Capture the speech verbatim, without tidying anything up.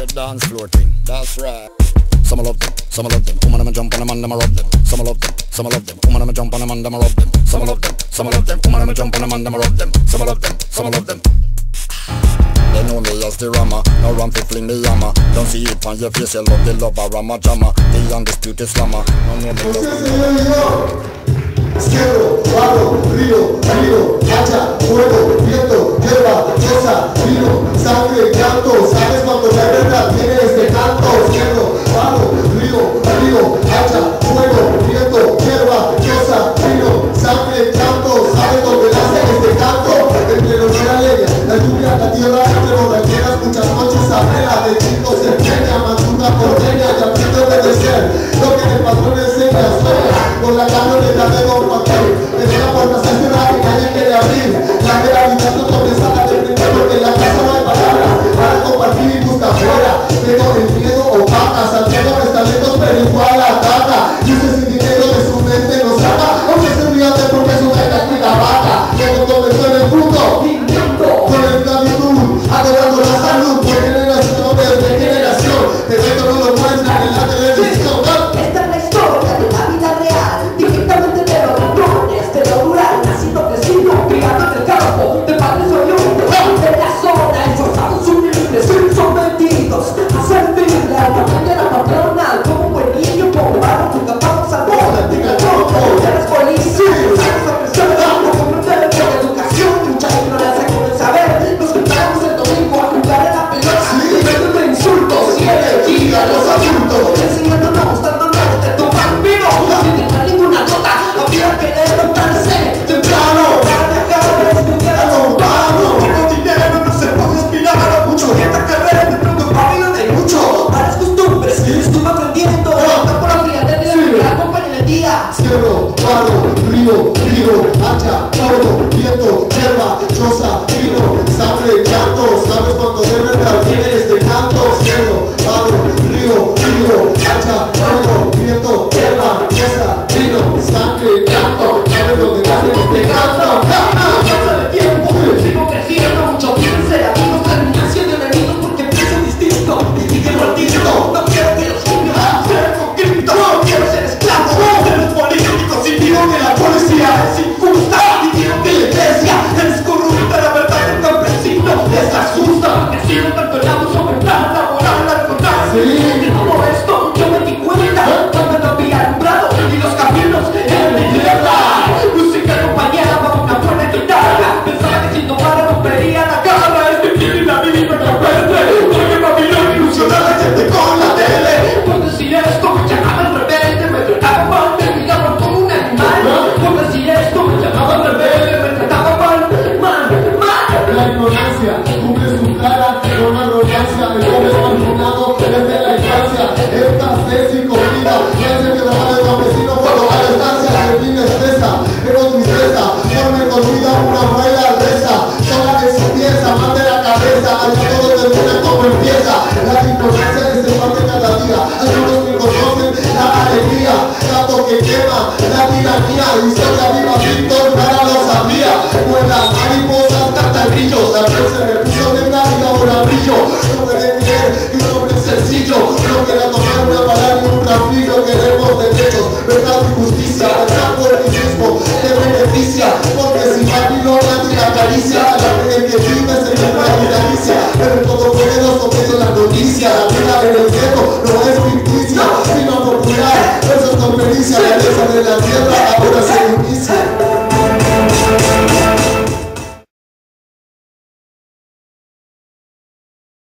the dance floor thing. That's right. Some love them, some love them. Woman, I'ma jump on them and I'ma rub them. Some love them, some love them. Woman, I'ma jump on them and I'ma rub them. Some love them, some love them. Woman, I'ma jump on them and I'ma rub them. Some love them, some love them. They know me as the Rama, no ram fi fling the hammer. Don't see it on your face, you love the lover, Rama Jama. The undisputed slammer. No, no, no, no. Izquierdo, barro, río, río, hacha, fuego, viento, hierba, choza, vino, sangre, canto. ¿Sabes cuando la verdad viene este canto? Izquierdo, barro, río, río, hacha, fuego, viento, hierba, choza, vino, sangre, canto. ¿Sabes dónde nace este canto? Entre los de la leña, la lluvia, la tierra, entre los rancheras, muchas noches abrela, de chicos se empeña, mantuta porteña, y aprieto a obedecer lo que el patrón enseña, sueña, con la carne de la dedo. Desde la puerta se cierra y nadie quiere abrir. La realidad no comienza a defender porque en la casa no hay palabras para compartir y buscar fuera. Pero el miedo opaca, Santiago está lejos pero igual ataca. Dice sin dinero de su mente no saca, aunque se ríate porque su gana es la vaca. Todo comenzó en el punto, con la esclavitud, adorando la salud por generación desde generación. Pero esto no lo muestran en la televisión. Esta es la historia de la vida real, directamente de los rincones de lo rural, nacido, crecido, criado en el campo, de padres oriundos, de la zona, esforzados, humildes, sometidos a servirle a la bandera patronal, como buen niño, como varón, nunca vamos a moda, diga todo, eres policía, sabes apreciar, no comprender con educación, mucha ignorancia con el saber, nos juntamos el domingo a jugar a la pelota, y de insultos y energía a los adultos, enseñándonos, dándonos de tu vampiro, sin dejar ninguna nota, había que levantarse temprano para dejar de estudiar a lo humano. Con dinero no se puede aspirar mucho, y esta carrera de pronto familia de mucho, malas costumbres, estuve aprendiendo, no por la frialdad de la vida, acompaña el día. Cielo, barro, río, río, hacha, fuego, viento, hierba, choza, vino, sangre, canto. ¿Sabes cuando de verdad viene este canto? Cielo, barro, río, río, hacha, fuego, viento, hierba, choza, vino, sangre, canto. ¿Sabes dónde nace este canto? Pasa de tiempo, sigo creciendo, mucho quieren ser amigos, terminan siendo enemigos porque piensan distinto y siguen maldito. No quiero que los niños sean conscriptos, no quiero ser esclavo de los políticos y digo que la policía es injusta y digo que la iglesia es corrupta, la verdad del campesino es la justa, que sigo tanto el abuso mental, laboral, al contrario. Y como esto yo me di cuenta cuando no había alumbrado y los caminos eran de tierra. Música compañera bajo una buena guitarra, pensaba que si tomara rompería la cara. Este tiene la vida y me capeste, porque Babilón ilusiona a la gente con la tele. Por decir esto me llamaban rebelde, me trataban mal, me miraban como un animal. Por decir esto me llamaban rebelde, me trataban mal, mal, mal. La ignorancia cubre su cara con arrogancia. El hombre es marginado desde la infancia. Escasez y comida, no es el que trabaja el campesino cuando va a la estancia. El fin es presa, pero tristeza, forme con vida una buena reza. Sola que se piensa, más de la cabeza, allá todo termina como empieza. La ignorancia es el pan de cada día. Algunos que conocen la alegría, tanto que quema la tiranía. Historia viva, Víctor Jara lo sabía. Buenas mariposas, cantan brillos, la piel se me puso negra y ahora brillo. No puede creer que un hombre sencillo no quiera tomar una palabra y un trafillo. Queremos derechos, verdad y justicia. El campo del mismo te beneficia, porque si Babilonia te acaricia, la fe que vive se me va y delicia. Pero todo poderoso que es la noticia, la vida en el cielo no es ficticia, sino popular. Eso es con pericia, la belleza de la tierra ahora se